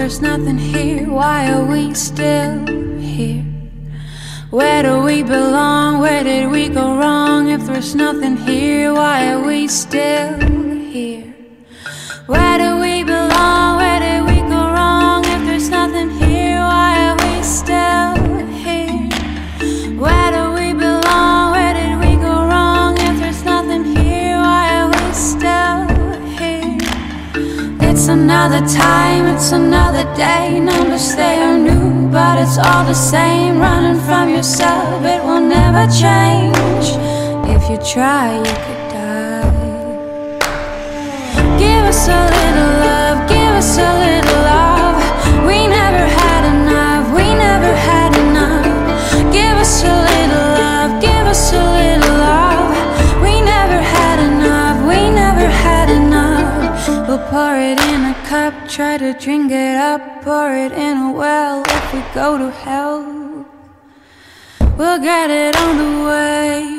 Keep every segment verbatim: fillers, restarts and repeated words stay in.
there's nothing here, why are we still here? Where do we belong? Where did we go wrong? If there's nothing here, why are we still here? Where do we belong? Where did we go wrong? If there's nothing here, why are we still here? Where do we belong? Where did we go wrong? If there's nothing here, why are we still here? It's another time, it's another day. Numbers, they are new, but it's all the same. Running from yourself, it will never change. If you try, you could die. Give us a little love, give us a little love. We never had enough, we never had enough. Give us a little love, give us a little love. We never had enough, we never had enough. We'll pour it in a cup, try to drink it up. Pour it in a well, if we go to hell, we'll get it on the way.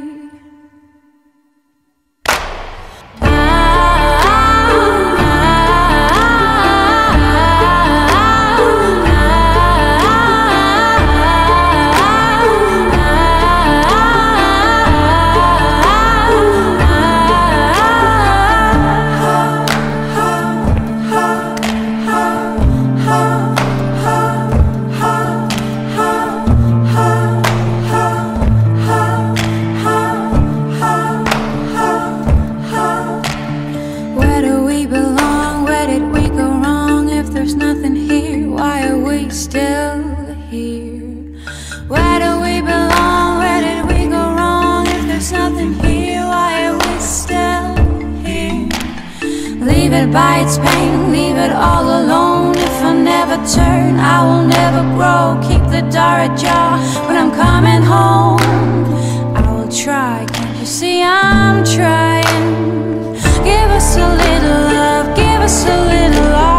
Still here. Where do we belong? Where did we go wrong? If there's nothing here, why are we still here? Leave it by its pain, leave it all alone. If I never turn, I will never grow. Keep the door ajar when I'm coming home. I will try, can't you see I'm trying? Give us a little love, give us a little love.